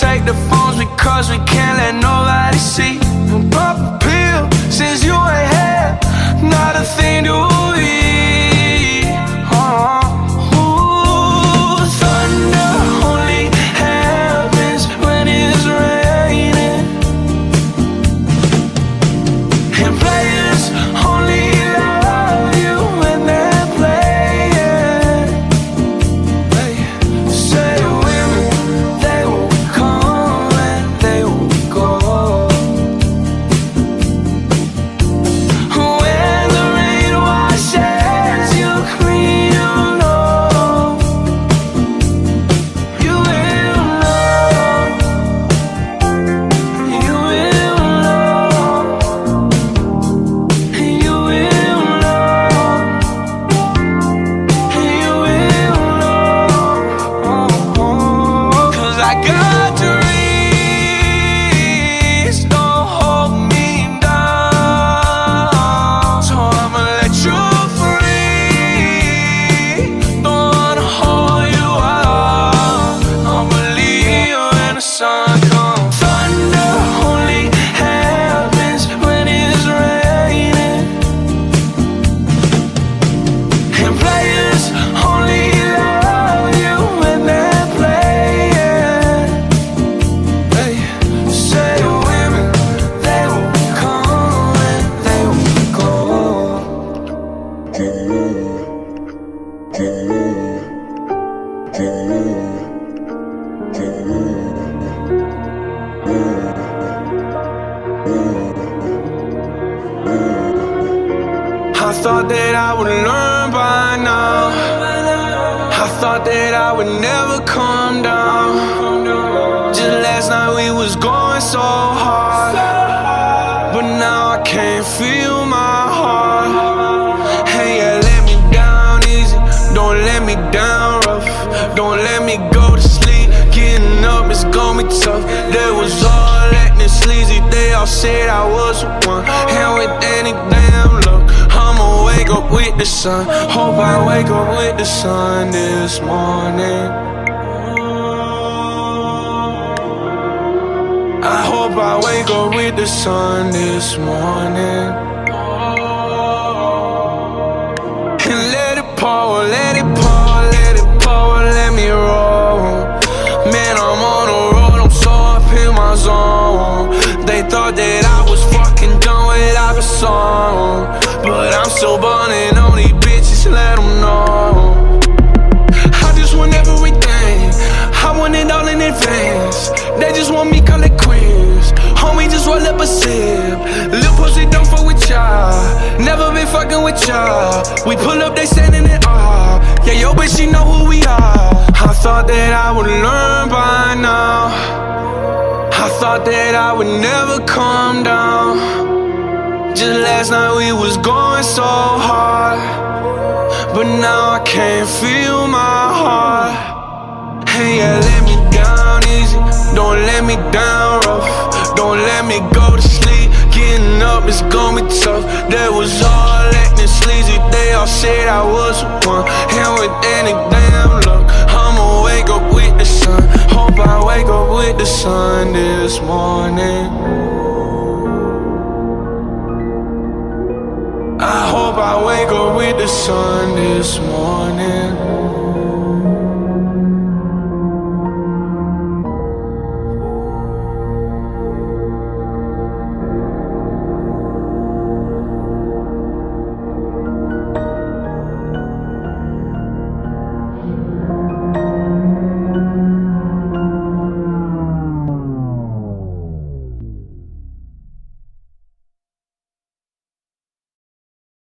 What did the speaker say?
take the phones because we can't let nobody see. Pop a pill since you ain't had not a thing to eat. Ooh, thunder only happens when it's raining, and players only love you when they're playing. Say women, they will come and they will go. When the rain washes you clean, you know, you will know, you will know, you will know, you will know. 'Cause I got dreams, don't hold me down. So I'ma let you free, don't wanna hold you out. I'ma leave you when the sun comes. Thunder only happens when it's raining, and players only love you when they're playing. Hey, say women, they will come and they will go. I thought that I would learn by now. I thought that I would never come down. Just last night we was going so hard, but now I can't feel my heart. Hey, yeah, let me down easy, don't let me down rough. Don't let me go to sleep, getting up is gonna be tough. They was all acting sleazy, they all said I was the one. And with any damn luck, I'ma wake up with the sun. Hope I wake up with the sun this morning. I hope I wake up with the sun this morning. And let it pour, let it pour, let it pour, let me roll. Man, I'm on the road, I'm so up in my zone. They thought that I was fucking done without a song, but I'm still burning on these bitches, let them know. I just want everything, I want it all in advance. They just want me call it queers. Homie, just roll up a sip. Lil' pussy don't fuck with y'all, never been fucking with y'all. We pull up, they standing in awe. Yeah, yo, bitch, she know who we are. I thought that I would learn by now. I thought that I would never come down. Just last night we was going so hard, but now I can't feel my heart. Hey, yeah, let me down easy, don't let me down rough. Don't let me go to sleep, getting up is gonna be tough. They was all acting sleazy, they all said I was the one. And with any damn luck, I'ma wake up with the sun. Hope I wake up with the sun this morning. I hope I wake up with the sun this morning.